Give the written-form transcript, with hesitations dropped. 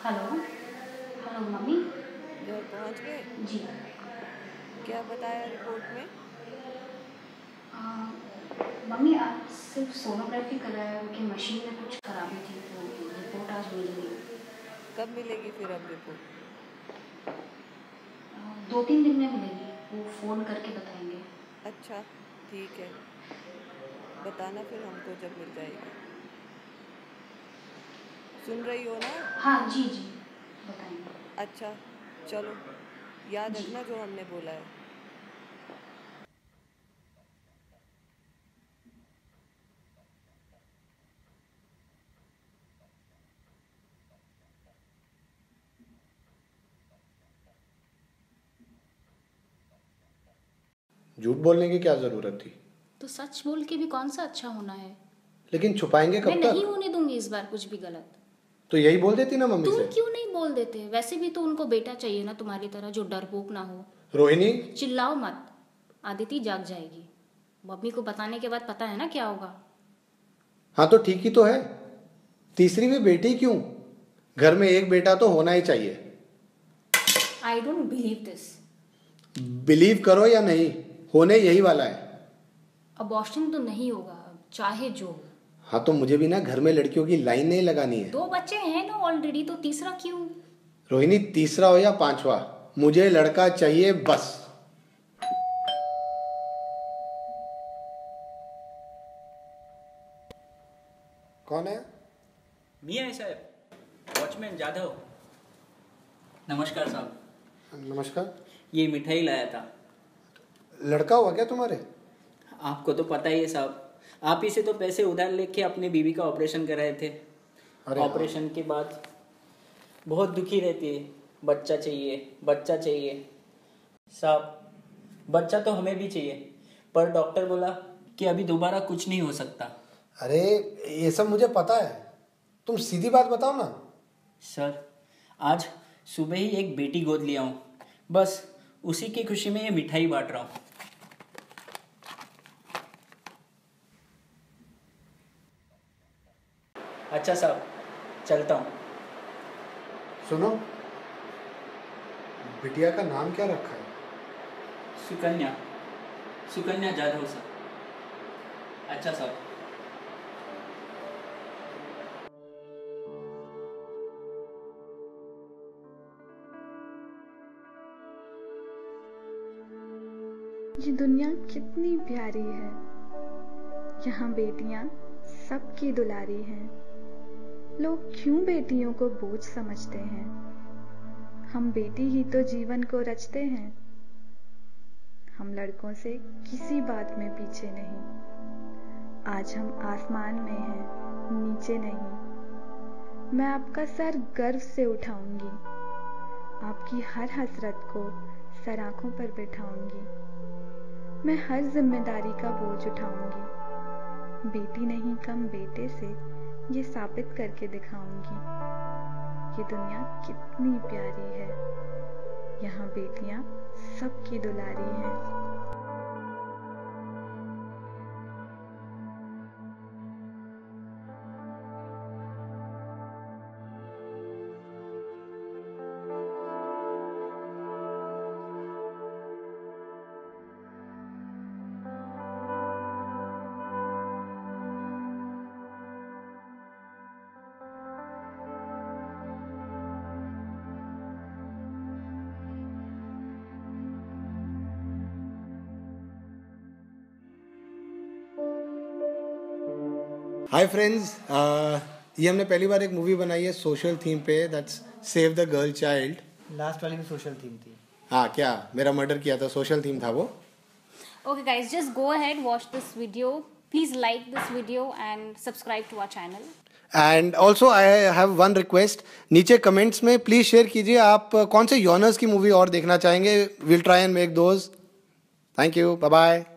Hello hello mummy. घर पहुंच गए? जी। क्या बताया रिपोर्ट में? मम्मी आज सिर्फ सोनोग्राफी कराया, उनकी मशीन में कुछ खराबी थी तो रिपोर्ट आज मिल गई। कब मिलेगी फिर अब रिपोर्ट? 2-3 दिन में मिलेगी, वो फ़ोन करके बताएंगे। अच्छा ठीक है, बताना फिर हमको जब मिल जाएगी। सुन रही हो ना? हाँ जी जी, बताएंगे। अच्छा चलो, याद जी। रखना जो हमने बोला है। झूठ बोलने की क्या जरूरत थी? तो सच बोल के भी कौन सा अच्छा होना है? लेकिन छुपाएंगे मैं कब नहीं तक? होने दूंगी इस बार कुछ भी गलत। तो यही बोल देती ना मम्मी तुम से। क्यों नहीं बोल देते? वैसे भी तो उनको बेटा चाहिए ना तुम्हारी तरह, जो डरपोक ना हो। रोहिणी, चिल्लाओ मत, आदिति जाग जाएगी। मम्मी को बताने के बाद पता है ना क्या होगा। हाँ तो ठीक ही तो है, तीसरी भी बेटी क्यों? घर में एक बेटा तो होना ही चाहिए। I don't believe this. Believe करो या नहीं, होने यही वाला है। अबॉर्शन तो नहीं होगा, चाहे जो हो। हाँ तो मुझे भी ना घर में लड़कियों की लाइन नहीं लगानी है। 2 बच्चे हैं ना ऑलरेडी, तो तीसरा क्यों? रोहिणी, तीसरा हो या पांचवा, मुझे लड़का चाहिए बस। कौन है? मियाँ है साहब, वॉचमैन जाधव। नमस्कार साहब। नमस्कार। ये मिठाई लाया था। लड़का हुआ क्या तुम्हारे? आपको तो पता ही है साहब, आप ही से तो पैसे उधार लेके अपनी बीवी का ऑपरेशन कराए थे। अरे ऑपरेशन के बाद बहुत दुखी रहती है, बच्चा चाहिए बच्चा चाहिए। साहब बच्चा तो हमें भी चाहिए, पर डॉक्टर बोला कि अभी दोबारा कुछ नहीं हो सकता। अरे ये सब मुझे पता है, तुम सीधी बात बताओ ना। सर आज सुबह ही एक बेटी गोद लिया हूँ, बस उसी की खुशी में ये मिठाई बांट रहा हूँ। अच्छा साहब, चलता हूँ। सुनो, बिटिया का नाम क्या रखा है? सुकन्या, सुकन्या जाधव सर। अच्छा साहब। ये दुनिया कितनी प्यारी है, यहाँ बेटियां सबकी दुलारी हैं। लोग क्यों बेटियों को बोझ समझते हैं? हम बेटी ही तो जीवन को रचते हैं। हम लड़कों से किसी बात में पीछे नहीं। आज हम आसमान में हैं, नीचे नहीं। मैं आपका सर गर्व से उठाऊंगी, आपकी हर हसरत को सर आंखों पर बिठाऊंगी। मैं हर जिम्मेदारी का बोझ उठाऊंगी, बेटी नहीं कम बेटे से ये साबित करके दिखाऊंगी। ये दुनिया कितनी प्यारी है, यहाँ बेटियां सबकी दुलारी हैं। हाय फ्रेंड्स, ये हमने पहली बार एक मूवी बनाई है सोशल थीम पे, that's save the girl child. Last वाली भी सोशल थीम थी। हाँ, क्या मेरा मर्डर किया था, सोशल थीम था वो। Okay guys, just go ahead, watch this video. Please like this video and subscribe to our channel. And also I have one request, नीचे कमेंट्स में प्लीज शेयर कीजिए आप कौन से जॉनर्स की मूवी और देखना चाहेंगे। Will try and make those. Thank you, bye bye.